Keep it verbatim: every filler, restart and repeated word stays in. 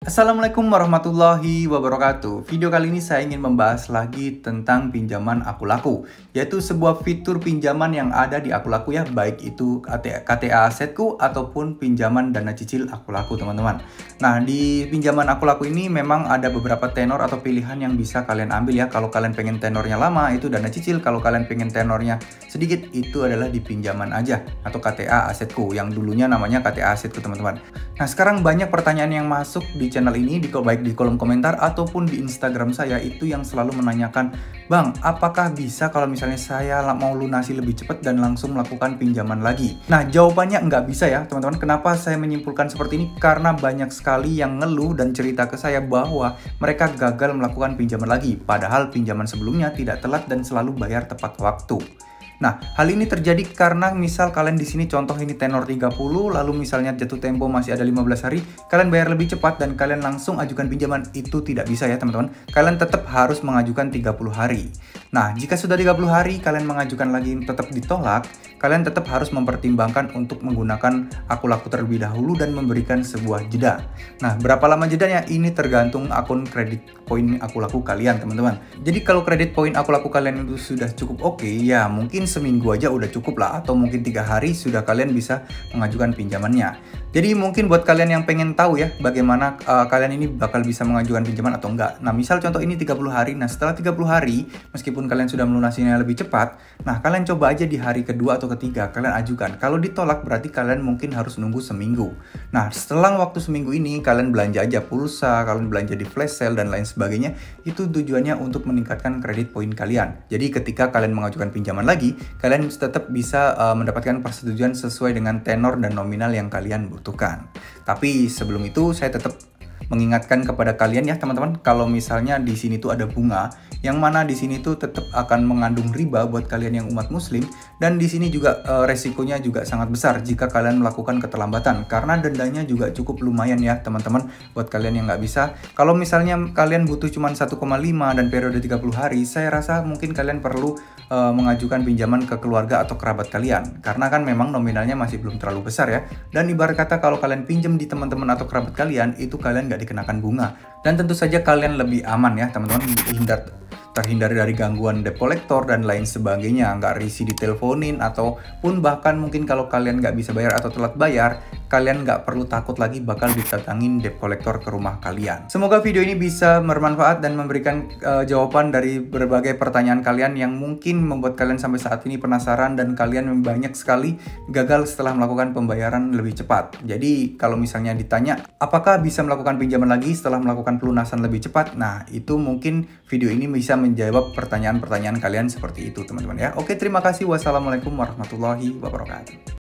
Assalamualaikum warahmatullahi wabarakatuh. Video kali ini saya ingin membahas lagi tentang pinjaman Aku Laku, yaitu sebuah fitur pinjaman yang ada di Aku Laku ya, baik itu K T A Asetku ataupun pinjaman dana cicil Aku Laku, teman-teman. Nah, di pinjaman Aku Laku ini memang ada beberapa tenor atau pilihan yang bisa kalian ambil ya. Kalau kalian pengen tenornya lama itu dana cicil, kalau kalian pengen tenornya sedikit itu adalah di pinjaman aja atau K T A Asetku yang dulunya namanya K T A Asetku, teman-teman. Nah, sekarang banyak pertanyaan yang masuk di channel ini, di, baik di kolom komentar ataupun di Instagram saya, itu yang selalu menanyakan, Bang, apakah bisa kalau misalnya saya mau lunasi lebih cepat dan langsung melakukan pinjaman lagi? Nah, jawabannya nggak bisa ya, teman-teman. Kenapa saya menyimpulkan seperti ini? Karena banyak sekali yang ngeluh dan cerita ke saya bahwa mereka gagal melakukan pinjaman lagi, padahal pinjaman sebelumnya tidak telat dan selalu bayar tepat waktu. Nah, hal ini terjadi karena misal kalian di sini contoh ini tenor tiga puluh, lalu misalnya jatuh tempo masih ada lima belas hari, kalian bayar lebih cepat dan kalian langsung ajukan pinjaman, itu tidak bisa ya, teman-teman. Kalian tetap harus mengajukan tiga puluh hari. Nah, jika sudah tiga puluh hari kalian mengajukan lagi tetap ditolak, kalian tetap harus mempertimbangkan untuk menggunakan Aku Laku terlebih dahulu dan memberikan sebuah jeda. Nah, berapa lama jedanya? Ini tergantung akun kredit poin Aku Laku kalian, teman-teman. Jadi kalau kredit poin Aku Laku kalian itu sudah cukup oke, ya mungkin seminggu aja udah cukup lah, atau mungkin tiga hari sudah kalian bisa mengajukan pinjamannya. Jadi mungkin buat kalian yang pengen tahu ya bagaimana uh, kalian ini bakal bisa mengajukan pinjaman atau enggak. Nah, misal contoh ini tiga puluh hari. Nah, setelah tiga puluh hari, meskipun kalian sudah melunasinya lebih cepat, nah kalian coba aja di hari kedua atau ketiga kalian ajukan. Kalau ditolak berarti kalian mungkin harus nunggu seminggu. Nah, setelah waktu seminggu ini kalian belanja aja pulsa, kalian belanja di flash sale dan lain sebagainya. Itu tujuannya untuk meningkatkan kredit poin kalian. Jadi ketika kalian mengajukan pinjaman lagi, kalian tetap bisa uh, mendapatkan persetujuan sesuai dengan tenor dan nominal yang kalian butuhkan. Tapi sebelum itu saya tetap mengingatkan kepada kalian ya, teman-teman, kalau misalnya di sini tuh ada bunga, yang mana di sini tuh tetap akan mengandung riba buat kalian yang umat muslim, dan di sini juga e, resikonya juga sangat besar jika kalian melakukan keterlambatan, karena dendanya juga cukup lumayan ya, teman-teman, buat kalian yang nggak bisa. Kalau misalnya kalian butuh cuma satu koma lima dan periode tiga puluh hari, saya rasa mungkin kalian perlu e, mengajukan pinjaman ke keluarga atau kerabat kalian, karena kan memang nominalnya masih belum terlalu besar ya. Dan ibarat kata kalau kalian pinjam di teman-teman atau kerabat kalian, itu kalian nggak dikenakan bunga, dan tentu saja kalian lebih aman ya, teman-teman, hindar terhindar dari gangguan debt collector dan lain sebagainya, nggak risih diteleponin, ataupun bahkan mungkin kalau kalian nggak bisa bayar atau telat bayar, kalian nggak perlu takut lagi bakal didatangin debt collector ke rumah kalian. Semoga video ini bisa bermanfaat dan memberikan uh, jawaban dari berbagai pertanyaan kalian yang mungkin membuat kalian sampai saat ini penasaran dan kalian banyak sekali gagal setelah melakukan pembayaran lebih cepat. Jadi kalau misalnya ditanya apakah bisa melakukan pinjaman lagi setelah melakukan pelunasan lebih cepat, nah itu mungkin video ini bisa menjawab pertanyaan-pertanyaan kalian seperti itu, teman-teman ya. Oke, terima kasih. Wassalamualaikum warahmatullahi wabarakatuh.